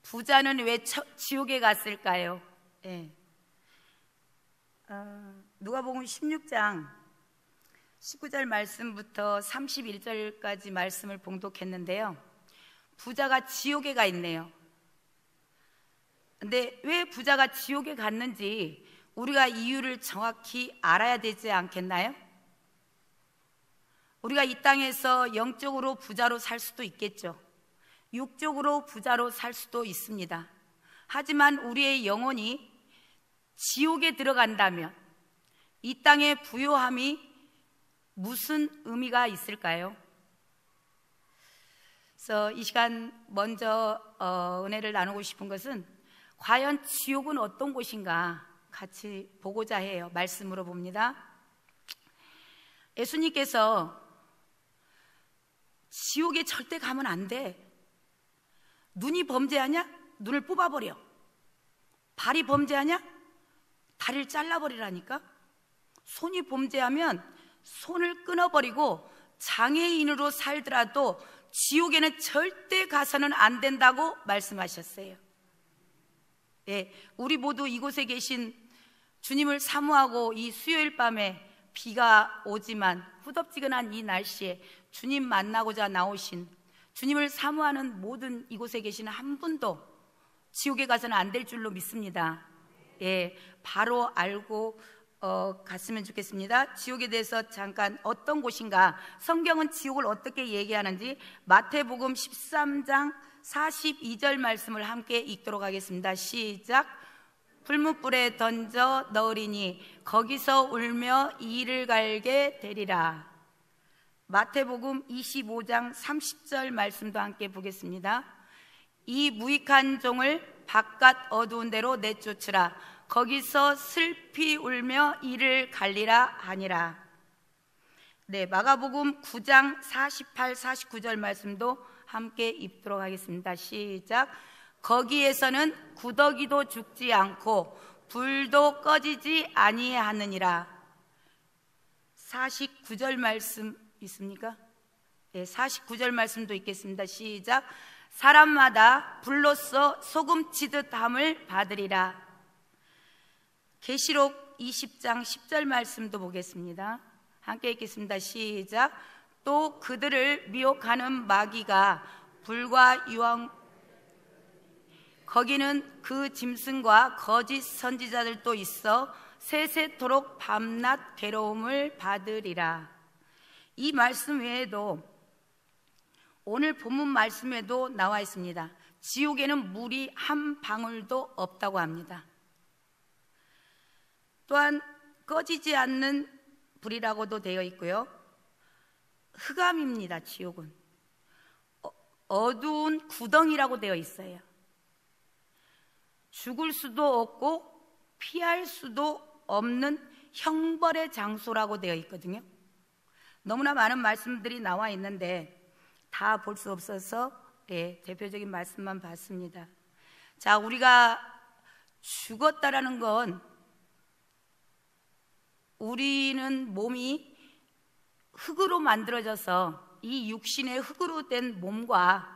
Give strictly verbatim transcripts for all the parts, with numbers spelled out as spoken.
부자는 왜 처, 지옥에 갔을까요? 예. 어, 누가복음 십육 장 십구 절 말씀부터 삼십일 절까지 말씀을 봉독했는데요, 부자가 지옥에 가 있네요. 근데 왜 부자가 지옥에 갔는지 우리가 이유를 정확히 알아야 되지 않겠나요? 우리가 이 땅에서 영적으로 부자로 살 수도 있겠죠. 육적으로 부자로 살 수도 있습니다. 하지만 우리의 영혼이 지옥에 들어간다면 이 땅의 부요함이 무슨 의미가 있을까요? 그래서 이 시간 먼저 어, 은혜를 나누고 싶은 것은 과연 지옥은 어떤 곳인가 같이 보고자 해요. 말씀으로 봅니다. 예수님께서 지옥에 절대 가면 안 돼. 눈이 범죄하냐? 눈을 뽑아버려. 발이 범죄하냐? 다리를 잘라버리라니까. 손이 범죄하면 손을 끊어버리고 장애인으로 살더라도 지옥에는 절대 가서는 안 된다고 말씀하셨어요. 예, 우리 모두 이곳에 계신 주님을 사모하고 이 수요일 밤에 비가 오지만 후덥지근한 이 날씨에 주님 만나고자 나오신, 주님을 사모하는 모든 이곳에 계시는 한 분도 지옥에 가서는 안 될 줄로 믿습니다. 예, 바로 알고 어, 갔으면 좋겠습니다. 지옥에 대해서 잠깐 어떤 곳인가, 성경은 지옥을 어떻게 얘기하는지 마태복음 십삼 장 사십이 절 말씀을 함께 읽도록 하겠습니다. 시작. 불문불에 던져 넣으리니 거기서 울며 이를 갈게 되리라. 마태복음 이십오 장 삼십 절 말씀도 함께 보겠습니다. 이 무익한 종을 바깥 어두운 데로 내쫓으라. 거기서 슬피 울며 이를 갈리라 하니라. 네, 마가복음 구 장 사십팔, 사십구 절 말씀도 함께 읽도록 하겠습니다. 시작. 거기에서는 구더기도 죽지 않고 불도 꺼지지 아니하느니라. 사십구 절 말씀 있습니까? 네, 사십구 절 말씀도 읽겠습니다. 시작. 사람마다 불로써 소금치듯 함을 받으리라. 계시록 이십 장 십 절 말씀도 보겠습니다. 함께 읽겠습니다. 시작. 또 그들을 미혹하는 마귀가 불과 유황, 거기는 그 짐승과 거짓 선지자들도 있어 세세토록 밤낮 괴로움을 받으리라. 이 말씀 외에도 오늘 본문 말씀에도 나와 있습니다. 지옥에는 물이 한 방울도 없다고 합니다. 또한 꺼지지 않는 불이라고도 되어 있고요, 흑암입니다. 지옥은 어, 어두운 구덩이라고 되어 있어요. 죽을 수도 없고 피할 수도 없는 형벌의 장소라고 되어 있거든요. 너무나 많은 말씀들이 나와 있는데 다 볼 수 없어서 예, 대표적인 말씀만 봤습니다. 자, 우리가 죽었다라는 건 우리는 몸이 흙으로 만들어져서 이 육신의 흙으로 된 몸과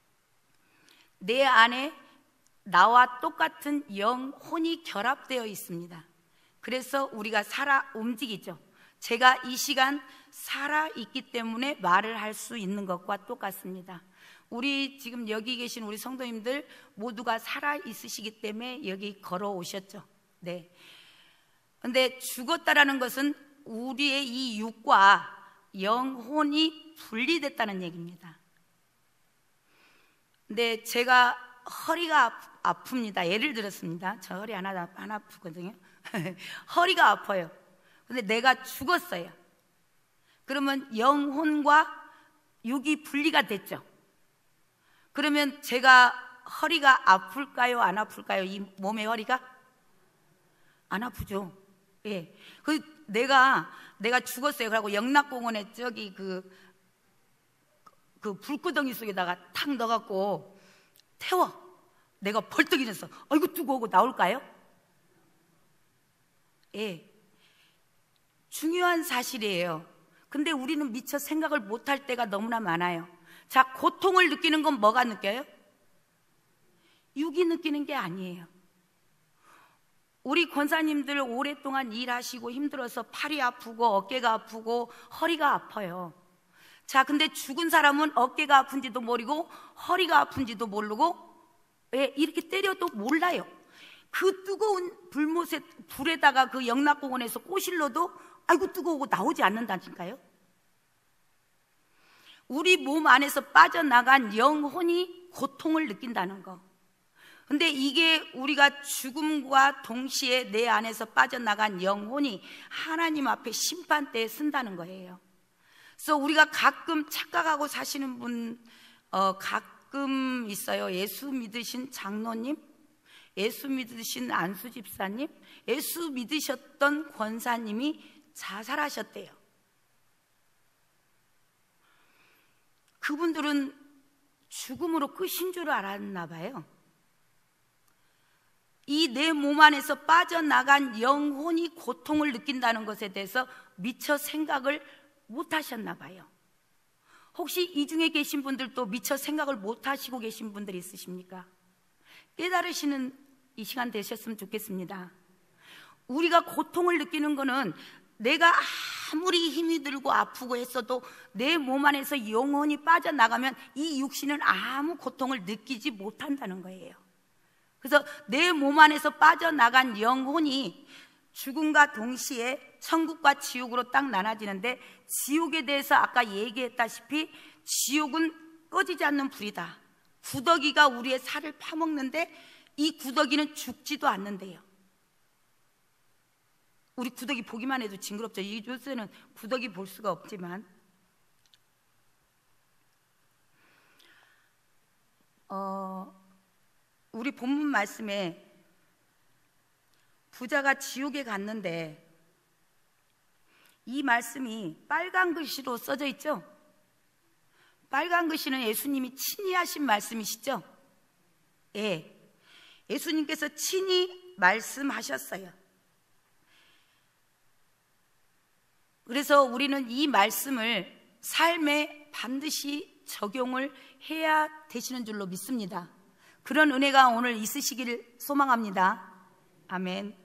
내 안에 나와 똑같은 영혼이 결합되어 있습니다. 그래서 우리가 살아 움직이죠. 제가 이 시간 살아있기 때문에 말을 할 수 있는 것과 똑같습니다. 우리 지금 여기 계신 우리 성도님들 모두가 살아있으시기 때문에 여기 걸어오셨죠. 네. 근데 죽었다라는 것은 우리의 이 육과 영혼이 분리됐다는 얘기입니다. 근데 제가 허리가 아픕니다. 예를 들었습니다. 저 허리 하나, 하나 아프거든요. 허리가 아파요. 근데 내가 죽었어요. 그러면 영혼과 육이 분리가 됐죠. 그러면 제가 허리가 아플까요? 안 아플까요? 이 몸의 허리가? 안 아프죠. 예. 그 내가 내가 죽었어요. 그러고 영락공원에 저기 그, 그 불구덩이 속에다가 탁 넣어갖고 태워. 내가 벌떡 일어서 아이고 뜨거워 나올까요? 예. 중요한 사실이에요. 근데 우리는 미처 생각을 못할 때가 너무나 많아요. 자, 고통을 느끼는 건 뭐가 느껴요? 육이 느끼는 게 아니에요. 우리 권사님들 오랫동안 일하시고 힘들어서 팔이 아프고 어깨가 아프고 허리가 아파요. 자, 근데 죽은 사람은 어깨가 아픈지도 모르고 허리가 아픈지도 모르고 왜 이렇게 때려도 몰라요. 그 뜨거운 불못에, 불에다가 그 영락공원에서 꼬실러도 아이고 뜨거우고 나오지 않는다니까요. 우리 몸 안에서 빠져나간 영혼이 고통을 느낀다는 거. 근데 이게 우리가 죽음과 동시에 내 안에서 빠져나간 영혼이 하나님 앞에 심판대에 쓴다는 거예요. 그래서 우리가 가끔 착각하고 사시는 분 어, 가끔 있어요. 예수 믿으신 장로님, 예수 믿으신 안수 집사님, 예수 믿으셨던 권사님이 자살하셨대요. 그분들은 죽음으로 끝인 줄 알았나 봐요. 이 내 몸 안에서 빠져나간 영혼이 고통을 느낀다는 것에 대해서 미처 생각을 못 하셨나 봐요. 혹시 이 중에 계신 분들도 미처 생각을 못 하시고 계신 분들이 있으십니까? 깨달으시는 이 시간 되셨으면 좋겠습니다. 우리가 고통을 느끼는 거는 내가 아무리 힘이 들고 아프고 했어도 내 몸 안에서 영혼이 빠져나가면 이 육신은 아무 고통을 느끼지 못한다는 거예요. 그래서 내 몸 안에서 빠져나간 영혼이 죽음과 동시에 천국과 지옥으로 딱 나눠지는데, 지옥에 대해서 아까 얘기했다시피 지옥은 꺼지지 않는 불이다. 구더기가 우리의 살을 파먹는데 이 구더기는 죽지도 않는데요. 우리 구더기 보기만 해도 징그럽죠. 이 요새는 구더기 볼 수가 없지만 어, 우리 본문 말씀에 부자가 지옥에 갔는데 이 말씀이 빨간 글씨로 써져 있죠. 빨간 글씨는 예수님이 친히 하신 말씀이시죠. 예, 예수님께서 친히 말씀하셨어요. 그래서 우리는 이 말씀을 삶에 반드시 적용을 해야 되시는 줄로 믿습니다. 그런 은혜가 오늘 있으시기를 소망합니다. 아멘.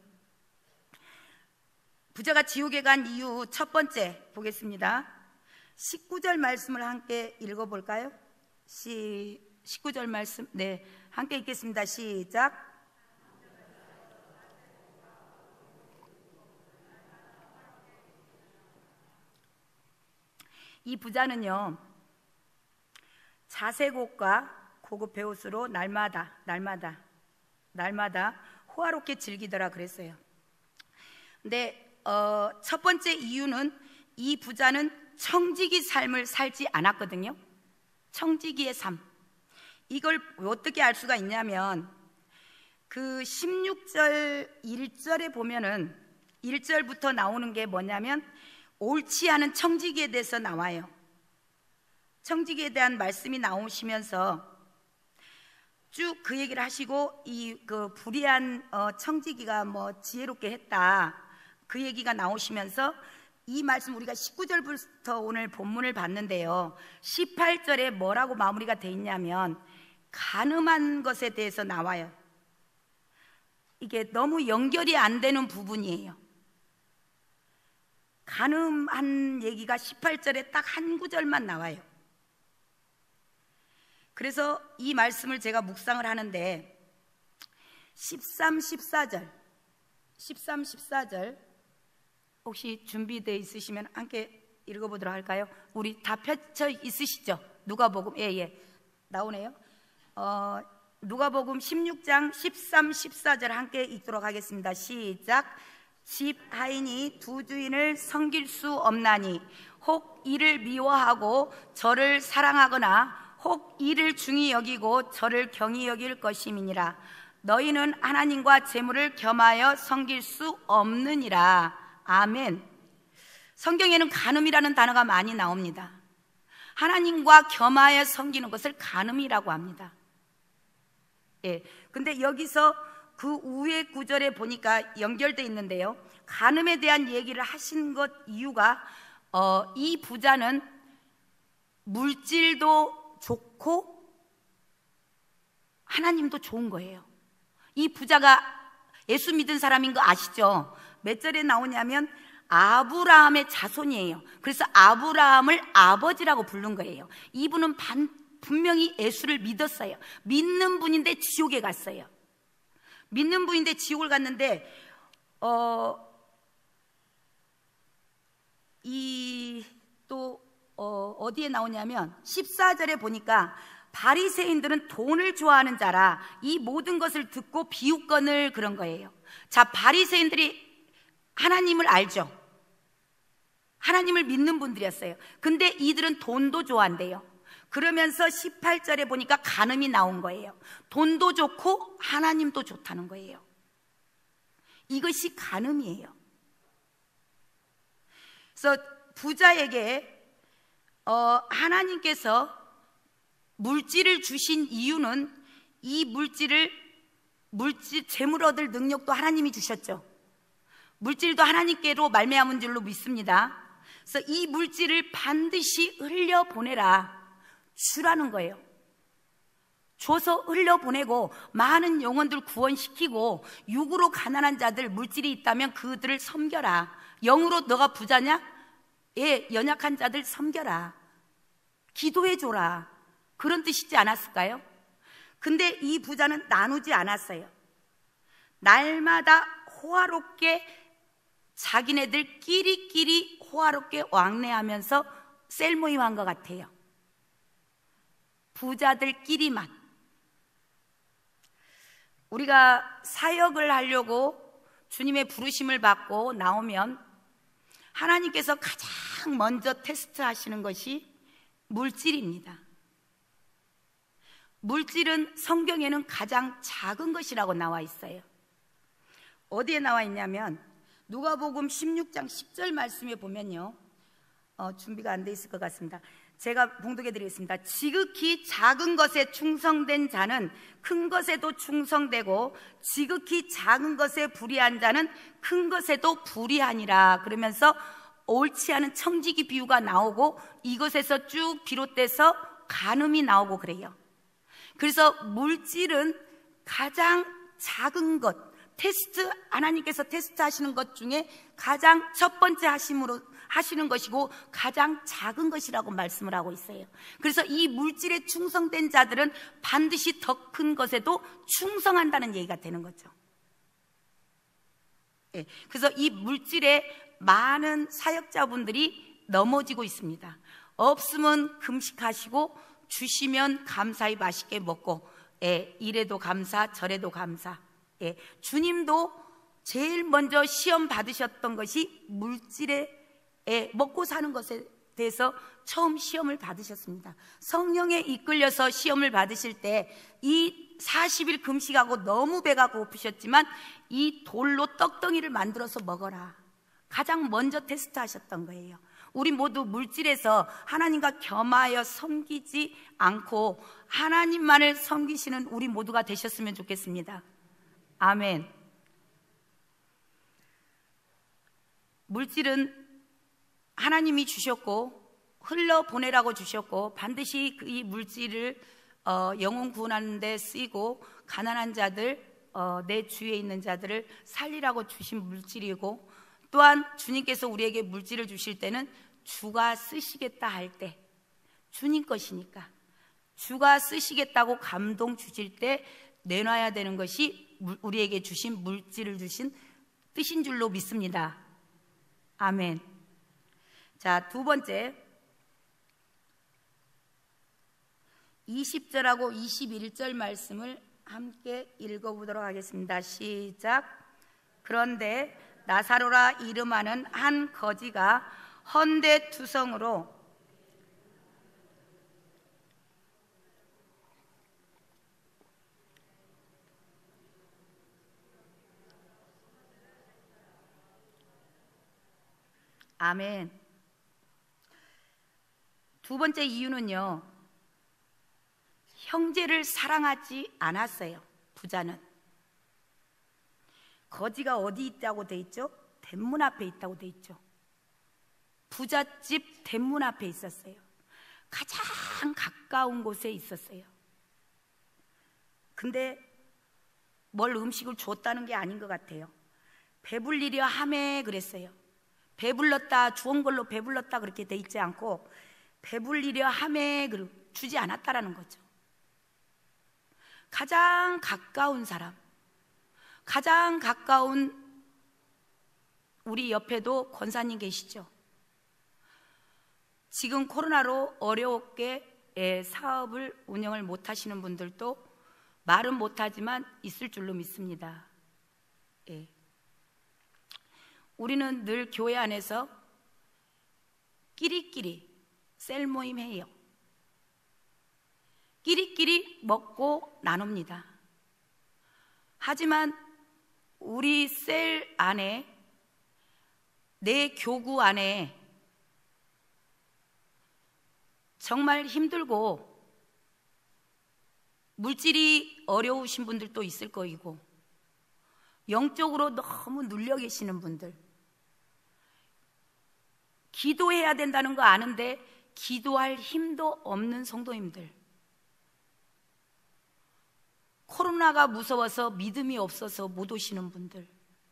부자가 지옥에 간 이유 첫 번째 보겠습니다. 십구 절 말씀을 함께 읽어볼까요? 시, 십구 절 말씀, 네, 함께 읽겠습니다. 시작. 이 부자는요, 자색옷과 고급 베옷으로 날마다 날마다 날마다 호화롭게 즐기더라 그랬어요. 근데 어, 첫 번째 이유는 이 부자는 청지기 삶을 살지 않았거든요. 청지기의 삶. 이걸 어떻게 알 수가 있냐면 그 십육 절 일 절에 보면은 일 절부터 나오는 게 뭐냐면 옳지 않은 청지기에 대해서 나와요. 청지기에 대한 말씀이 나오시면서 쭉 그 얘기를 하시고 이 그 불의한 어, 청지기가 뭐 지혜롭게 했다 그 얘기가 나오시면서 이 말씀 우리가 십구 절부터 오늘 본문을 봤는데요, 십팔 절에 뭐라고 마무리가 돼 있냐면 간음한 것에 대해서 나와요. 이게 너무 연결이 안 되는 부분이에요. 간음한 얘기가 십팔 절에 딱 한 구절만 나와요. 그래서 이 말씀을 제가 묵상을 하는데 십삼, 십사 절 십삼, 십사 절 혹시 준비되어 있으시면 함께 읽어보도록 할까요? 우리 다 펼쳐 있으시죠? 누가복음, 예, 예, 나오네요. 어, 누가복음 십육 장 십삼, 십사 절 함께 읽도록 하겠습니다. 시작. 집 하인이 두 주인을 섬길 수 없나니 혹 이를 미워하고 저를 사랑하거나 혹 이를 중히 여기고 저를 경히 여길 것임이니라. 너희는 하나님과 재물을 겸하여 섬길 수 없느니라. 아멘. 성경에는 간음이라는 단어가 많이 나옵니다. 하나님과 겸하여 섬기는 것을 간음이라고 합니다. 예. 근데 여기서 그 위에 구절에 보니까 연결되어 있는데요, 간음에 대한 얘기를 하신 것 이유가 어, 이 부자는 물질도 좋고 하나님도 좋은 거예요. 이 부자가 예수 믿은 사람인 거 아시죠? 몇 절에 나오냐면 아브라함의 자손이에요. 그래서 아브라함을 아버지라고 부른 거예요. 이분은 반, 분명히 예수를 믿었어요. 믿는 분인데 지옥에 갔어요. 믿는 분인데 지옥을 갔는데 어, 이 또 어, 어디에 나오냐면 십사 절에 보니까 바리새인들은 돈을 좋아하는 자라 이 모든 것을 듣고 비웃거늘 그런 거예요. 자, 바리새인들이 하나님을 알죠. 하나님을 믿는 분들이었어요. 근데 이들은 돈도 좋아한대요. 그러면서 십팔 절에 보니까 간음이 나온 거예요. 돈도 좋고 하나님도 좋다는 거예요. 이것이 간음이에요. 그래서 부자에게 어, 하나님께서 물질을 주신 이유는 이 물질을 물질 재물 얻을 능력도 하나님이 주셨죠. 물질도 하나님께로 말미암은 줄로 믿습니다. 그래서 이 물질을 반드시 흘려보내라 주라는 거예요. 줘서 흘려보내고 많은 영혼들 구원시키고 육으로 가난한 자들, 물질이 있다면 그들을 섬겨라. 영으로 너가 부자냐? 예, 연약한 자들 섬겨라. 기도해줘라. 그런 뜻이지 않았을까요? 근데 이 부자는 나누지 않았어요. 날마다 호화롭게 자기네들 끼리끼리 호화롭게 왕래하면서 셀모임한 것 같아요. 부자들끼리만. 우리가 사역을 하려고 주님의 부르심을 받고 나오면 하나님께서 가장 먼저 테스트하시는 것이 물질입니다. 물질은 성경에는 가장 작은 것이라고 나와 있어요. 어디에 나와 있냐면 누가복음 십육 장 십 절 말씀에 보면요, 어, 준비가 안 돼 있을 것 같습니다. 제가 봉독해 드리겠습니다. 지극히 작은 것에 충성된 자는 큰 것에도 충성되고 지극히 작은 것에 불의한 자는 큰 것에도 불의하니라. 그러면서 옳지 않은 청지기 비유가 나오고 이것에서 쭉 비롯돼서 간음이 나오고 그래요. 그래서 물질은 가장 작은 것, 테스트, 하나님께서 테스트 하시는 것 중에 가장 첫 번째 하심으로 하시는 것이고 가장 작은 것이라고 말씀을 하고 있어요. 그래서 이 물질에 충성된 자들은 반드시 더 큰 것에도 충성한다는 얘기가 되는 거죠. 예, 그래서 이 물질에 많은 사역자분들이 넘어지고 있습니다. 없으면 금식하시고 주시면 감사히 맛있게 먹고, 예, 이래도 감사 저래도 감사. 예, 주님도 제일 먼저 시험 받으셨던 것이 물질에 예, 먹고 사는 것에 대해서 처음 시험을 받으셨습니다. 성령에 이끌려서 시험을 받으실 때 이 사십 일 금식하고 너무 배가 고프셨지만 이 돌로 떡덩이를 만들어서 먹어라. 가장 먼저 테스트 하셨던 거예요. 우리 모두 물질에서 하나님과 겸하여 섬기지 않고 하나님만을 섬기시는 우리 모두가 되셨으면 좋겠습니다. 아멘. 물질은 하나님이 주셨고 흘러보내라고 주셨고 반드시 이 물질을 어, 영혼 구원하는 데 쓰이고 가난한 자들, 어, 내 주위에 있는 자들을 살리라고 주신 물질이고, 또한 주님께서 우리에게 물질을 주실 때는 주가 쓰시겠다 할 때, 주님 것이니까 주가 쓰시겠다고 감동 주실 때 내놔야 되는 것이 우리에게 주신 물질을 주신 뜻인 줄로 믿습니다. 아멘. 자, 두 번째, 이십 절하고 이십일 절 말씀을 함께 읽어보도록 하겠습니다. 시작. 그런데 나사로라 이름하는 한 거지가 헌데투성으로 아멘. 두 번째 이유는요, 형제를 사랑하지 않았어요. 부자는. 거지가 어디 있다고 돼 있죠? 대문 앞에 있다고 돼 있죠. 부잣집 대문 앞에 있었어요. 가장 가까운 곳에 있었어요. 근데 뭘 음식을 줬다는 게 아닌 것 같아요. 배불리려 하매 그랬어요. 배불렀다, 주온 걸로 배불렀다 그렇게 돼 있지 않고 배불리려 하매 주지 않았다라는 거죠. 가장 가까운 사람, 가장 가까운 우리 옆에도 권사님 계시죠. 지금 코로나로 어렵게 사업을 운영을 못 하시는 분들도 말은 못하지만 있을 줄로 믿습니다. 예. 우리는 늘 교회 안에서 끼리끼리 셀 모임 해요. 끼리끼리 먹고 나눕니다. 하지만 우리 셀 안에, 내 교구 안에 정말 힘들고 물질이 어려우신 분들도 있을 거이고 영적으로 너무 눌려 계시는 분들, 기도해야 된다는 거 아는데 기도할 힘도 없는 성도님들, 코로나가 무서워서 믿음이 없어서 못 오시는 분들,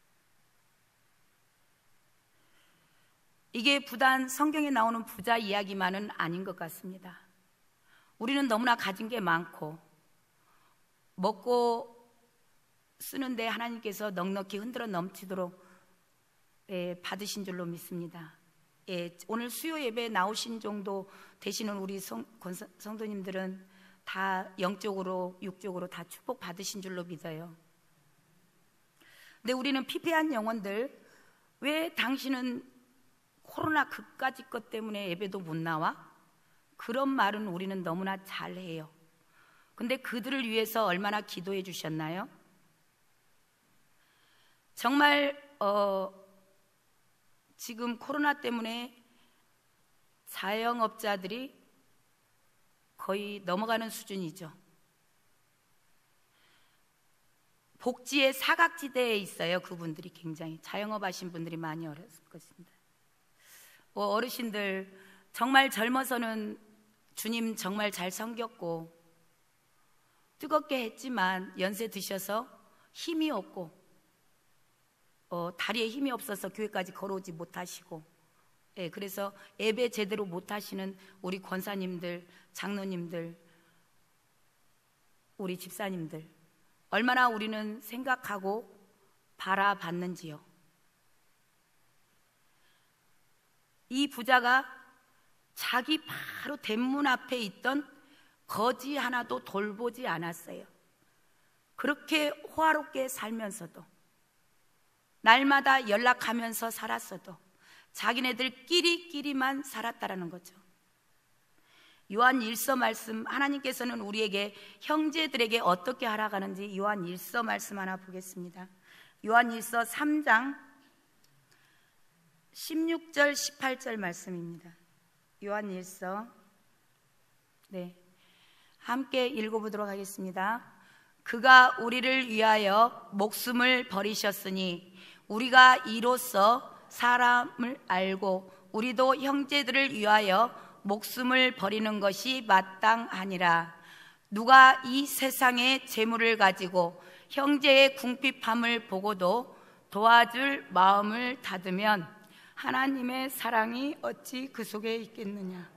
이게 부단 성경에 나오는 부자 이야기만은 아닌 것 같습니다. 우리는 너무나 가진 게 많고 먹고 쓰는데 하나님께서 넉넉히 흔들어 넘치도록 예, 받으신 줄로 믿습니다. 예, 오늘 수요 예배에 나오신 정도 되시는 우리 성, 성도님들은 다 영적으로 육적으로 다 축복 받으신 줄로 믿어요. 근데 우리는 피폐한 영혼들, 왜 당신은 코로나 그까지 것 때문에 예배도 못 나와? 그런 말은 우리는 너무나 잘해요. 근데 그들을 위해서 얼마나 기도해 주셨나요? 정말 어, 지금 코로나 때문에 자영업자들이 거의 넘어가는 수준이죠. 복지의 사각지대에 있어요. 그분들이 굉장히 자영업 하신 분들이 많이 어렸을 것입니다. 어, 어르신들 정말 젊어서는 주님 정말 잘 섬겼고 뜨겁게 했지만 연세 드셔서 힘이 없고 어, 다리에 힘이 없어서 교회까지 걸어오지 못하시고, 예, 그래서 예배 제대로 못하시는 우리 권사님들, 장로님들, 우리 집사님들 얼마나 우리는 생각하고 바라봤는지요. 이 부자가 자기 바로 대문 앞에 있던 거지 하나도 돌보지 않았어요. 그렇게 호화롭게 살면서도, 날마다 연락하면서 살았어도 자기네들끼리끼리만 살았다라는 거죠. 요한 일서 말씀, 하나님께서는 우리에게 형제들에게 어떻게 하라가는지 요한 일서 말씀 하나 보겠습니다. 요한 일서 삼 장 십육 절 십팔 절 말씀입니다. 요한 일서, 네, 함께 읽어보도록 하겠습니다. 그가 우리를 위하여 목숨을 버리셨으니 우리가 이로써 사람을 알고 우리도 형제들을 위하여 목숨을 버리는 것이 마땅하니라. 누가 이 세상의 재물을 가지고 형제의 궁핍함을 보고도 도와줄 마음을 닫으면 하나님의 사랑이 어찌 그 속에 있겠느냐.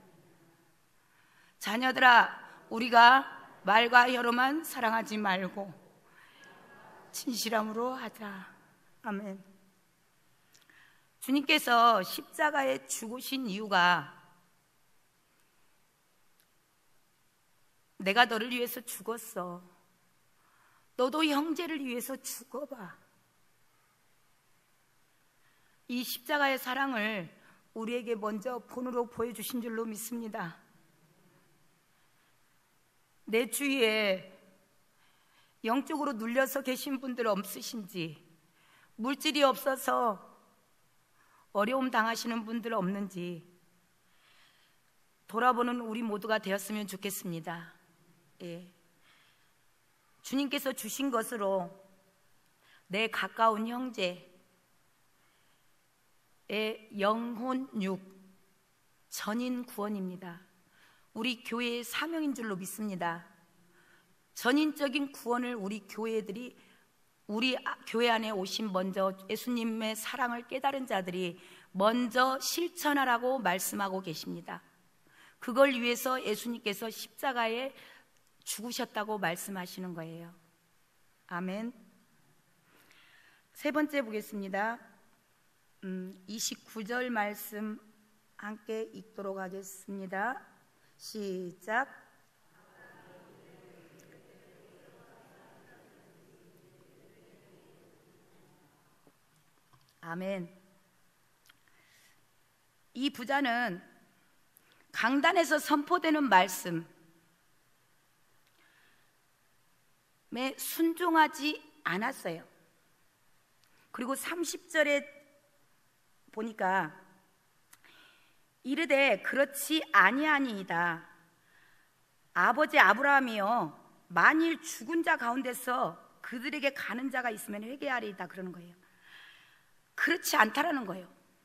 자녀들아, 우리가 말과 혀로만 사랑하지 말고 진실함으로 하자. 아멘. 주님께서 십자가에 죽으신 이유가 내가 너를 위해서 죽었어. 너도 형제를 위해서 죽어봐. 이 십자가의 사랑을 우리에게 먼저 본으로 보여주신 줄로 믿습니다. 내 주위에 영적으로 눌려서 계신 분들 없으신지, 물질이 없어서 어려움 당하시는 분들 없는지 돌아보는 우리 모두가 되었으면 좋겠습니다. 예. 주님께서 주신 것으로 내 가까운 형제의 영혼 육 전인 구원입니다. 우리 교회의 사명인 줄로 믿습니다. 전인적인 구원을 우리 교회들이, 우리 교회 안에 오신 먼저 예수님의 사랑을 깨달은 자들이 먼저 실천하라고 말씀하고 계십니다. 그걸 위해서 예수님께서 십자가에 죽으셨다고 말씀하시는 거예요. 아멘. 세 번째 보겠습니다. 음, 이십구 절 말씀 함께 읽도록 하겠습니다. 시작. 아멘. 이 부자는 강단에서 선포되는 말씀에 순종하지 않았어요. 그리고 삼십 절에 보니까 이르되 그렇지 아니하니이다. 아버지 아브라함이여, 만일 죽은 자 가운데서 그들에게 가는 자가 있으면 회개하리이다 그러는 거예요. 그렇지 않다라는 거예요.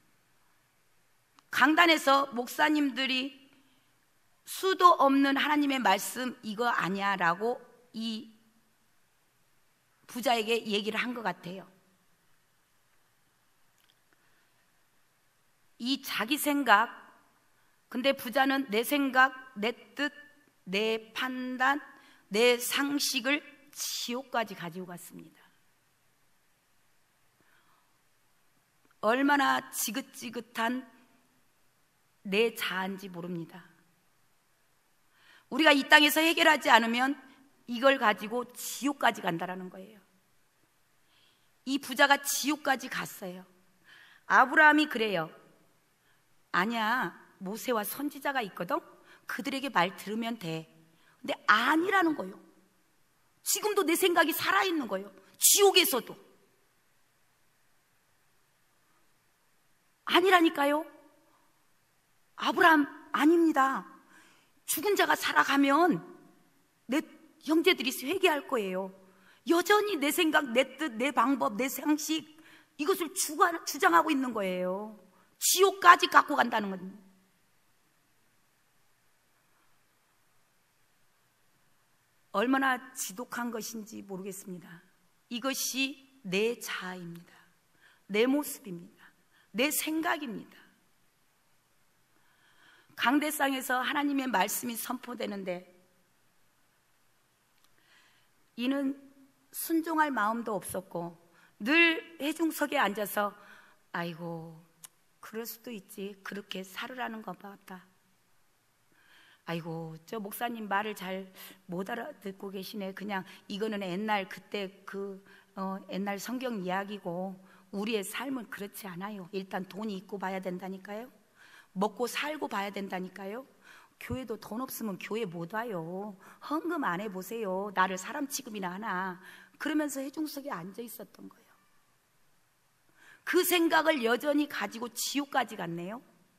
강단에서 목사님들이 수도 없는 하나님의 말씀 이거 아니야 라고 이 부자에게 얘기를 한 것 같아요. 이 자기 생각, 근데 부자는 내 생각, 내 뜻, 내 판단, 내 상식을 지옥까지 가지고 갔습니다. 얼마나 지긋지긋한 내 자아인지 모릅니다. 우리가 이 땅에서 해결하지 않으면 이걸 가지고 지옥까지 간다라는 거예요. 이 부자가 지옥까지 갔어요. 아브라함이 그래요. 아니야, 모세와 선지자가 있거든. 그들에게 말 들으면 돼. 근데 아니라는 거예요. 지금도 내 생각이 살아있는 거예요. 지옥에서도 아니라니까요. 아브라함 아닙니다. 죽은 자가 살아가면 내 형제들이 회개할 거예요. 여전히 내 생각, 내 뜻, 내 방법, 내 상식 이것을 주장하고 있는 거예요. 지옥까지 갖고 간다는 겁니다. 얼마나 지독한 것인지 모르겠습니다. 이것이 내 자아입니다. 내 모습입니다. 내 생각입니다. 강대상에서 하나님의 말씀이 선포되는데 이는 순종할 마음도 없었고 늘 회중석에 앉아서 아이고 그럴 수도 있지, 그렇게 살으라는 것 같다. 아이고 저 목사님 말을 잘 못 알아듣고 계시네. 그냥 이거는 옛날 그때 그 어, 옛날 성경 이야기고 우리의 삶은 그렇지 않아요. 일단 돈이 있고 봐야 된다니까요. 먹고 살고 봐야 된다니까요. 교회도 돈 없으면 교회 못 와요. 헌금 안 해보세요. 나를 사람 취급이나 하나. 그러면서 회중석에 앉아 있었던 거예요. 그 생각을 여전히 가지고 지옥까지 갔네요.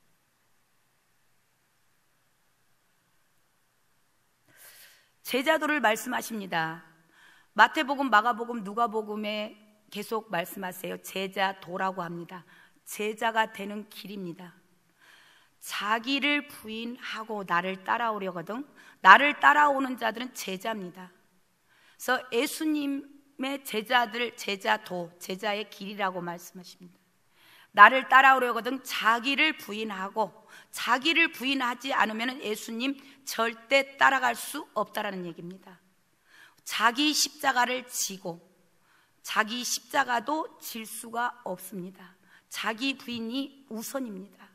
제자도를 말씀하십니다. 마태복음, 마가복음, 누가복음에 계속 말씀하세요. 제자도라고 합니다. 제자가 되는 길입니다. 자기를 부인하고 나를 따라오려거든. 나를 따라오는 자들은 제자입니다. 그래서 예수님의 제자들, 제자도, 제자의 길이라고 말씀하십니다. 나를 따라오려거든 자기를 부인하고, 자기를 부인하지 않으면 예수님 절대 따라갈 수 없다라는 얘기입니다. 자기 십자가를 지고 자기 십자가도 질 수가 없습니다. 자기 부인이 우선입니다.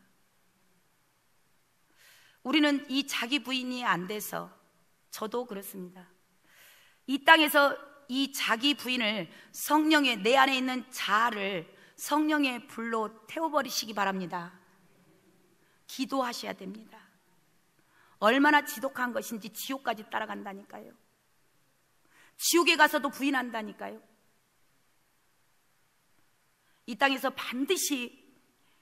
우리는 이 자기 부인이 안 돼서, 저도 그렇습니다. 이 땅에서 이 자기 부인을, 성령의 내 안에 있는 자아를 성령의 불로 태워버리시기 바랍니다. 기도하셔야 됩니다. 얼마나 지독한 것인지 지옥까지 따라간다니까요. 지옥에 가서도 부인한다니까요. 이 땅에서 반드시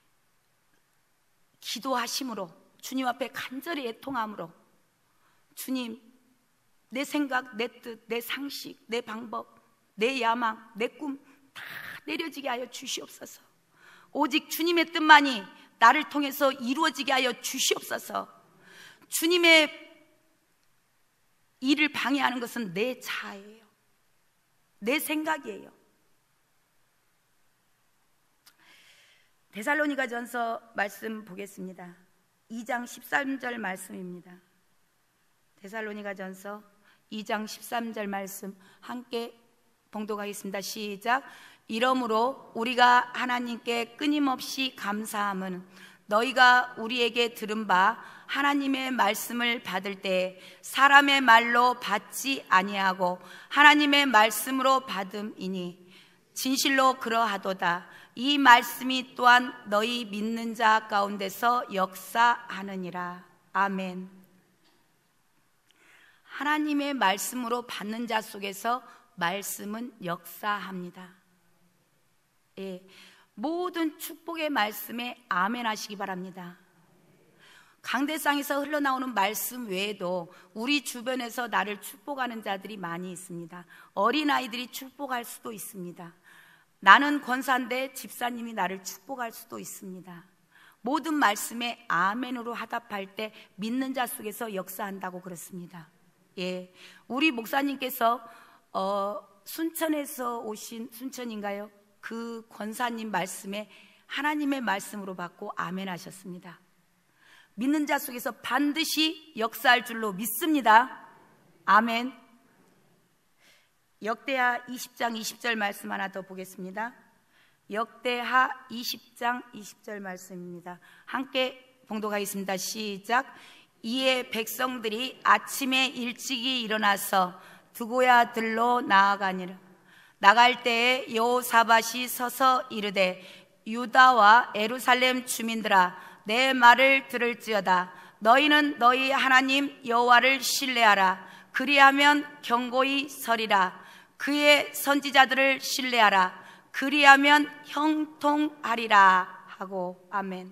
기도하심으로, 주님 앞에 간절히 애통함으로, 주님, 내 생각, 내 뜻, 내 상식, 내 방법, 내 야망, 내 꿈 다 내려지게 하여 주시옵소서. 오직 주님의 뜻만이 나를 통해서 이루어지게 하여 주시옵소서. 주님의 일을 방해하는 것은 내 자아예요. 내 생각이에요. 데살로니가전서 말씀 보겠습니다. 이 장 십삼 절 말씀입니다. 데살로니가전서 이 장 십삼 절 말씀 함께 봉독하겠습니다. 시작. 이러므로 우리가 하나님께 끊임없이 감사함은 너희가 우리에게 들은 바 하나님의 말씀을 받을 때 사람의 말로 받지 아니하고 하나님의 말씀으로 받음이니 진실로 그러하도다. 이 말씀이 또한 너희 믿는 자 가운데서 역사하느니라. 아멘. 하나님의 말씀으로 받는 자 속에서 말씀은 역사합니다. 예, 모든 축복의 말씀에 아멘 하시기 바랍니다. 강대상에서 흘러나오는 말씀 외에도 우리 주변에서 나를 축복하는 자들이 많이 있습니다. 어린아이들이 축복할 수도 있습니다. 나는 권사인데 집사님이 나를 축복할 수도 있습니다. 모든 말씀에 아멘으로 화답할 때 믿는 자 속에서 역사한다고 그렇습니다. 예, 우리 목사님께서 어, 순천에서 오신, 순천인가요? 그 권사님 말씀에 하나님의 말씀으로 받고 아멘 하셨습니다. 믿는 자 속에서 반드시 역사할 줄로 믿습니다. 아멘. 역대하 이십 장 이십 절 말씀 하나 더 보겠습니다. 역대하 이십 장 이십 절 말씀입니다. 함께 봉독하겠습니다. 시작. 이에 백성들이 아침에 일찍이 일어나서 두고야들로 나아가니라. 나갈 때에 여호사밧이 서서 이르되 유다와 예루살렘 주민들아 내 말을 들을지어다. 너희는 너희 하나님 여호와를 신뢰하라. 그리하면 견고히 서리라. 그의 선지자들을 신뢰하라. 그리하면 형통하리라 하고. 아멘.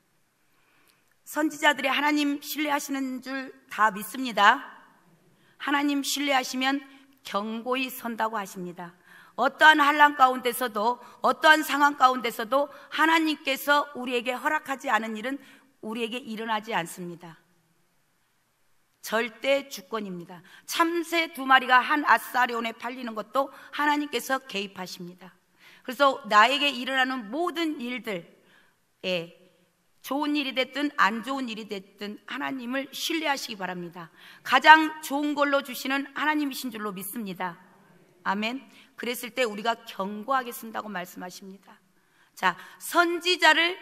선지자들이 하나님 신뢰하시는 줄 다 믿습니다. 하나님 신뢰하시면 견고히 선다고 하십니다. 어떠한 환난 가운데서도 어떠한 상황 가운데서도 하나님께서 우리에게 허락하지 않은 일은 우리에게 일어나지 않습니다. 절대 주권입니다. 참새 두 마리가 한 아사리온에 팔리는 것도 하나님께서 개입하십니다. 그래서 나에게 일어나는 모든 일들에 좋은 일이 됐든 안 좋은 일이 됐든 하나님을 신뢰하시기 바랍니다. 가장 좋은 걸로 주시는 하나님이신 줄로 믿습니다. 아멘. 그랬을 때 우리가 견고하게 쓴다고 말씀하십니다. 자, 선지자를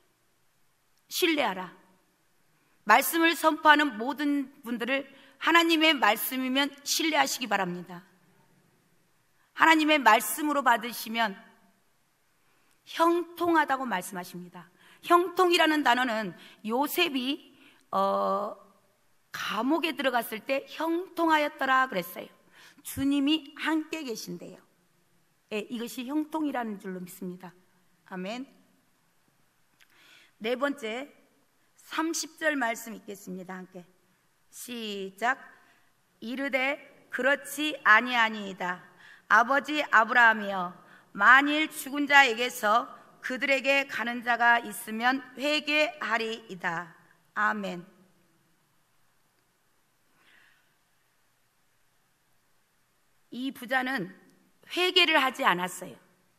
신뢰하라. 말씀을 선포하는 모든 분들을 하나님의 말씀이면 신뢰하시기 바랍니다. 하나님의 말씀으로 받으시면 형통하다고 말씀하십니다. 형통이라는 단어는 요셉이 어, 감옥에 들어갔을 때 형통하였더라 그랬어요. 주님이 함께 계신대요. 예, 이것이 형통이라는 줄로 믿습니다. 아멘. 네 번째 삼십 절 말씀 읽겠습니다. 함께 시작. 이르되 그렇지 아니하니이다. 아버지 아브라함이여 만일 죽은 자에게서 그들에게 가는 자가 있으면 회개하리이다. 아멘. 이 부자는 회개를 하지 않았어요.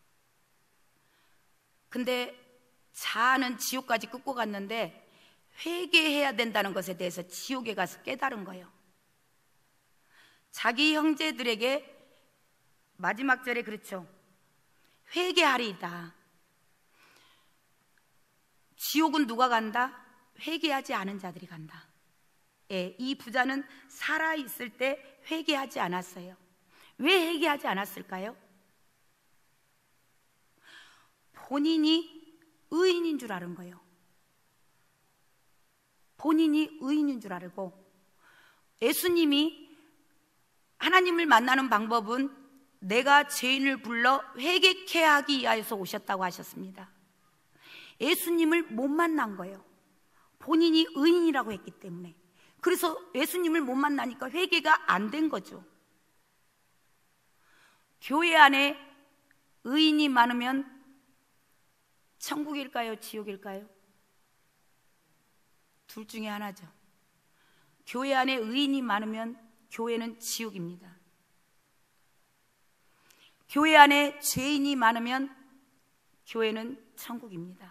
근데 자아는 지옥까지 끌고 갔는데 회개해야 된다는 것에 대해서 지옥에 가서 깨달은 거예요. 자기 형제들에게 마지막 절에 그렇죠. 회개하리이다. 지옥은 누가 간다? 회개하지 않은 자들이 간다. 예, 이 부자는 살아있을 때 회개하지 않았어요. 왜 회개하지 않았을까요? 본인이 의인인 줄 아는 거예요. 본인이 의인인 줄 알고, 예수님이 하나님을 만나는 방법은 내가 죄인을 불러 회개케 하기 위하여서 오셨다고 하셨습니다. 예수님을 못 만난 거예요. 본인이 의인이라고 했기 때문에. 그래서 예수님을 못 만나니까 회개가 안 된 거죠. 교회 안에 의인이 많으면 천국일까요? 지옥일까요? 둘 중에 하나죠. 교회 안에 의인이 많으면 교회는 지옥입니다. 교회 안에 죄인이 많으면 교회는 천국입니다.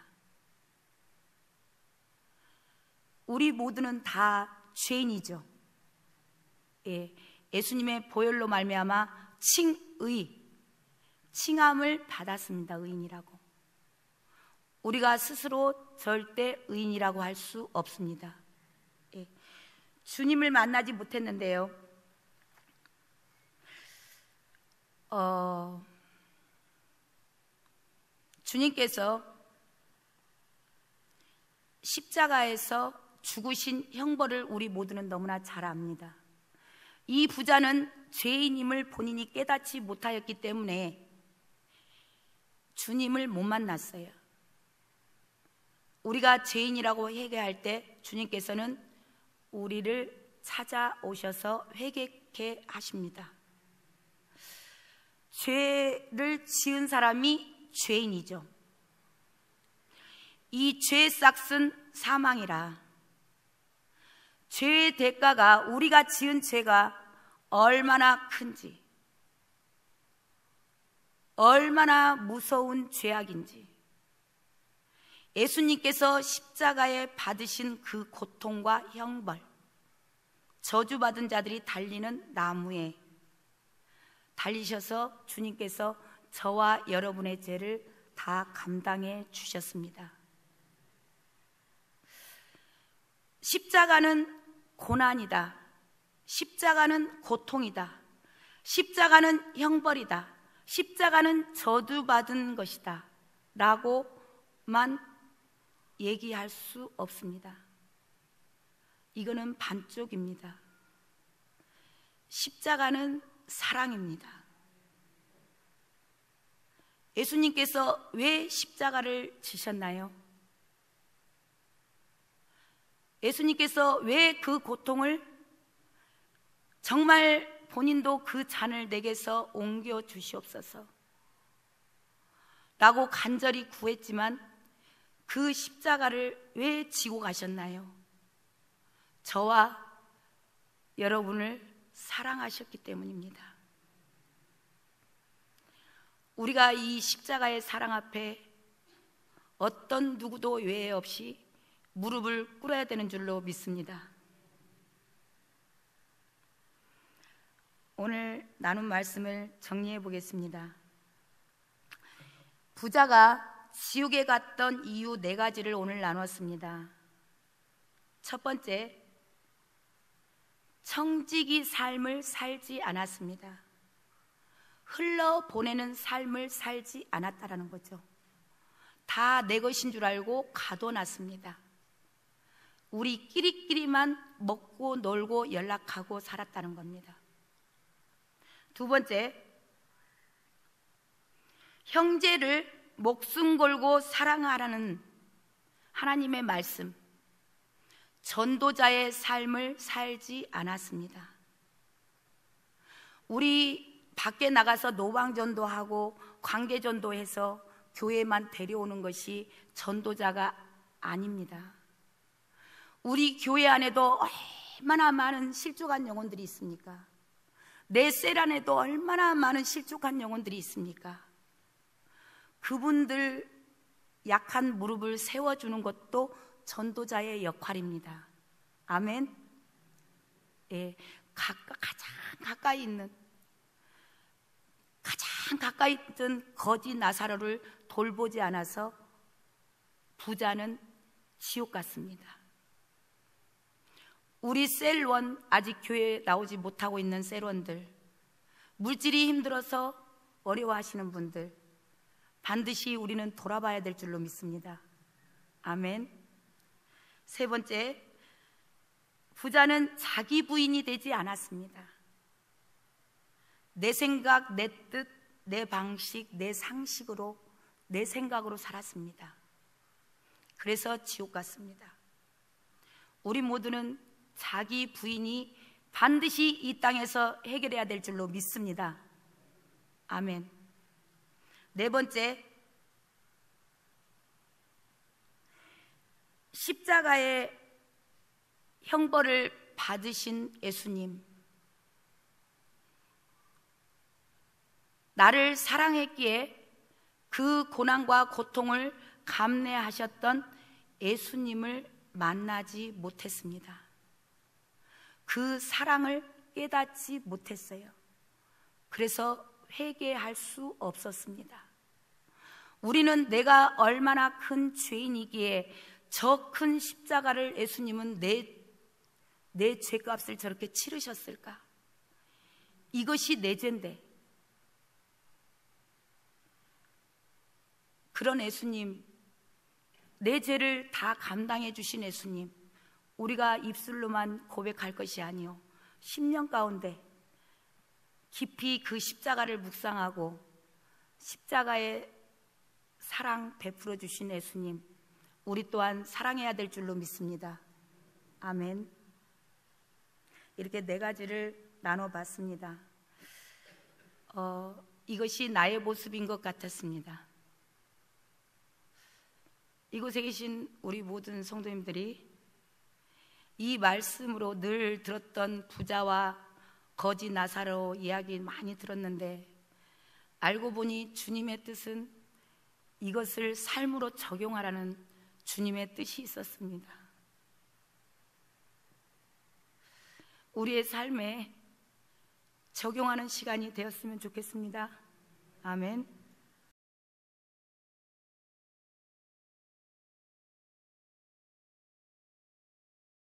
우리 모두는 다 죄인이죠. 예, 예수님의 보혈로 말미암아 칭의, 칭함을 받았습니다. 의인이라고. 우리가 스스로 절대 의인이라고 할 수 없습니다. 예, 주님을 만나지 못했는데요, 어, 주님께서 십자가에서 죽으신 형벌을 우리 모두는 너무나 잘 압니다. 이 부자는 죄인임을 본인이 깨닫지 못하였기 때문에 주님을 못 만났어요. 우리가 죄인이라고 회개할 때 주님께서는 우리를 찾아오셔서 회개케 하십니다. 죄를 지은 사람이 죄인이죠. 이 죄의 싹은 사망이라. 죄의 대가가, 우리가 지은 죄가 얼마나 큰지, 얼마나 무서운 죄악인지, 예수님께서 십자가에 받으신 그 고통과 형벌, 저주받은 자들이 달리는 나무에 달리셔서 주님께서 저와 여러분의 죄를 다 감당해 주셨습니다. 십자가는 고난이다. 십자가는 고통이다. 십자가는 형벌이다. 십자가는 저주받은 것이다 라고만 얘기할 수 없습니다. 이거는 반쪽입니다. 십자가는 사랑입니다. 예수님께서 왜 십자가를 지셨나요? 예수님께서 왜 그 고통을, 정말 본인도 그 잔을 내게서 옮겨 주시옵소서 라고 간절히 구했지만 그 십자가를 왜 지고 가셨나요? 저와 여러분을 사랑하셨기 때문입니다. 우리가 이 십자가의 사랑 앞에 어떤 누구도 외에 없이 무릎을 꿇어야 되는 줄로 믿습니다. 오늘 나눈 말씀을 정리해 보겠습니다. 부자가 지옥에 갔던 이유 네 가지를 오늘 나눴습니다. 첫 번째, 청지기 삶을 살지 않았습니다. 흘러보내는 삶을 살지 않았다라는 거죠. 다 내 것인 줄 알고 가둬놨습니다. 우리끼리끼리만 먹고 놀고 연락하고 살았다는 겁니다. 두 번째, 형제를 목숨 걸고 사랑하라는 하나님의 말씀, 전도자의 삶을 살지 않았습니다. 우리 밖에 나가서 노방전도하고 관계전도해서 교회만 데려오는 것이 전도자가 아닙니다. 우리 교회 안에도 얼마나 많은 실족한 영혼들이 있습니까? 내 셀 안에도 얼마나 많은 실족한 영혼들이 있습니까? 그분들 약한 무릎을 세워주는 것도 전도자의 역할입니다. 아멘. 예, 가까, 가장 가까이 있는, 가장 가까이 있던 거지 나사로를 돌보지 않아서 부자는 지옥 같습니다. 우리 셀원, 아직 교회에 나오지 못하고 있는 셀원들, 물질이 힘들어서 어려워하시는 분들, 반드시 우리는 돌아봐야 될 줄로 믿습니다. 아멘. 세 번째, 부자는 자기 부인이 되지 않았습니다. 내 생각, 내 뜻, 내 방식, 내 상식으로, 내 생각으로 살았습니다. 그래서 지옥 갔습니다. 우리 모두는 자기 부인이 반드시 이 땅에서 해결해야 될 줄로 믿습니다. 아멘. 네 번째, 십자가의 형벌을 받으신 예수님, 나를 사랑했기에 그 고난과 고통을 감내하셨던 예수님을 만나지 못했습니다. 그 사랑을 깨닫지 못했어요. 그래서 회개할 수 없었습니다. 우리는 내가 얼마나 큰 죄인이기에 저 큰 십자가를 예수님은 내, 내 죄값을 저렇게 치르셨을까? 이것이 내 죄인데, 그런 예수님, 내 죄를 다 감당해 주신 예수님, 우리가 입술로만 고백할 것이 아니요 십년 가운데 깊이 그 십자가를 묵상하고 십자가의 사랑 베풀어 주신 예수님, 우리 또한 사랑해야 될 줄로 믿습니다. 아멘. 이렇게 네 가지를 나눠봤습니다. 어, 이것이 나의 모습인 것 같았습니다. 이곳에 계신 우리 모든 성도님들이 이 말씀으로 늘 들었던 부자와 거지 나사로 이야기 많이 들었는데, 알고 보니 주님의 뜻은 이것을 삶으로 적용하라는 주님의 뜻이 있었습니다. 우리의 삶에 적용하는 시간이 되었으면 좋겠습니다. 아멘.